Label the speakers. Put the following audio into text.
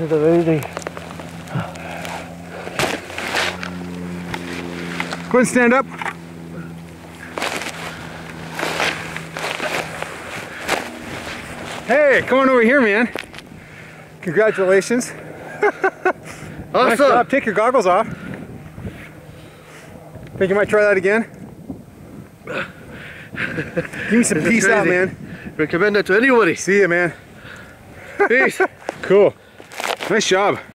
Speaker 1: Go ahead and stand up. Hey, come on over here, man. Congratulations.
Speaker 2: Awesome.
Speaker 1: Nice job. Take your goggles off. Think you might try that again? Give me some peace out, man.
Speaker 2: Recommend that to anybody.
Speaker 1: See ya, man.
Speaker 2: Peace.
Speaker 1: Cool. Nice job.